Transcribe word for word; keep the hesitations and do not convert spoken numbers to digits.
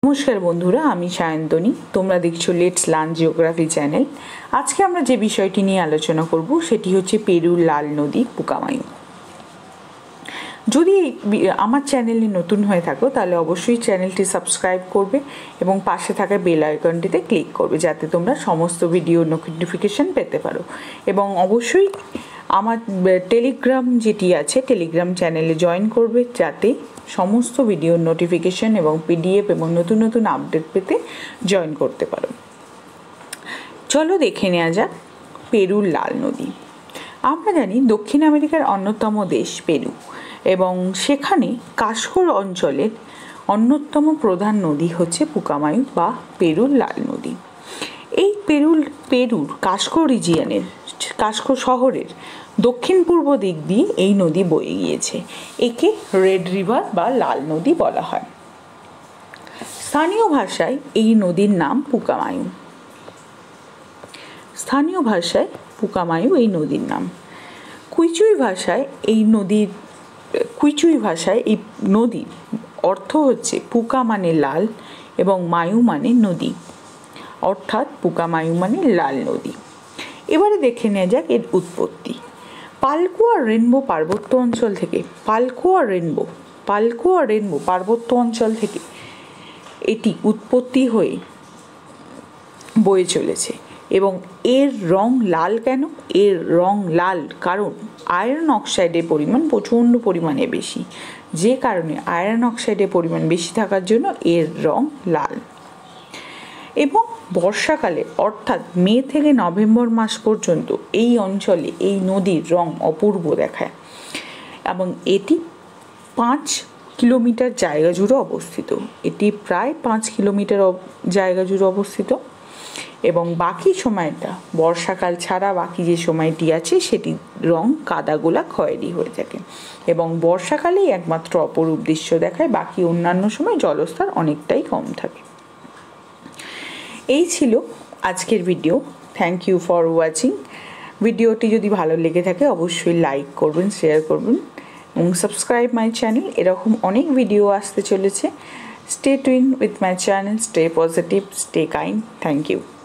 नमस्कार बंधुरा आमी सायन्तनी तोमरा देखछो लेट्स लार्न जिओग्राफी चैनल। आज के आमरा जे विषयटी निये आलोचना करब सेटी होच्छे पेरुर लाल नदी पुकामायू। यदि आमार चैनेले नतून हये थाको ताहले अवश्यई चैनेलटी सबस्क्राइब करबे एबं पाशे थाका बेल आइकनटिते क्लिक करबे जाते तोमरा समस्त भिडियो नोटिफिकेशन पेते पारो एबं अवश्यई आमार टेलिग्राम जेटी आछे टेलिग्राम चैनेले जয়েন करबे जाते समस्त भिडियो नोटिफिकेशन एवं पीडीएफ एवं नतून नतून आपडेट पेते जয়েন करते पारो। चलो देखे नेওয়া যাক पेरुर लाल नदी। আমরা জানি দক্ষিণ আমেরিকার অন্যতম দেশ পেরু এবং সেখানে কাস্কর অঞ্চলের অন্যতম প্রধান নদী হচ্ছে পুকামায়ু বা পেরুর লাল নদী। এই পেরুর পেরুর কাস্কর রিজিয়নের কাস্কর শহরের দক্ষিণ পূর্ব দিক দিয়ে এই নদী বয়ে গিয়েছে। একে রেড রিভার বা লাল নদী বলা হয়। স্থানীয় ভাষায় এই নদীর নাম পুকামায়ু। স্থানীয় ভাষায় পুকামায়ু এই নদীর নাম। কুইচুই ভাষায় এই নদীর কুইচুই ভাষায় এই নদীর অর্থ হচ্ছে পুকা মানে লাল এবং মায়ু মানে নদী, অর্থাৎ পুকামায়ু মানে লাল নদী। এবারে দেখে নেওয়া যাক এর উৎপত্তি। পালকুয়া রেনবো পার্বত্য অঞ্চল থেকে পালকুয়া রেনবো পালকুয়া রেনবো পার্বত্য অঞ্চল থেকে এটি উৎপত্তি হয়ে বয়ে চলেছে এবং এর রং লাল কেন? এর রং লাল কারণ আয়রন অক্সাইডের পরিমাণ প্রচণ্ড পরিমাণে বেশি, যে কারণে আয়রন অক্সাইডের পরিমাণ বেশি থাকার জন্য এর রং লাল। এবং বর্ষাকালে অর্থাৎ মে থেকে নভেম্বর মাস পর্যন্ত এই অঞ্চলে এই নদীর রং অপূর্ব দেখায় এবং এটি পাঁচ কিলোমিটার জায়গা জুড়ে অবস্থিত। এটি প্রায় পাঁচ কিলোমিটার জায়গা জুড়ে অবস্থিত এবং বাকি সময়টা বর্ষাকাল ছাড়া বাকি যে সময়টি আছে সেটির রং কাদাগোলা খয়েরি হয়ে থাকে এবং বর্ষাকালেই একমাত্র অপরূপ দৃশ্য দেখায়, বাকি অন্যান্য সময় জলস্তর অনেকটাই কম থাকে। এই ছিল আজকের video. Thank you for watching. ভিডিওটি যদি ভালো লেগে থাকে অবশ্যই লাইক করবেন, শেয়ার করবেন এবং সাবস্ক্রাইব মাই চ্যানেল। এরকম অনেক ভিডিও আসতে চলেছে। Stay tuned with my channel, stay positive, stay kind. Thank you.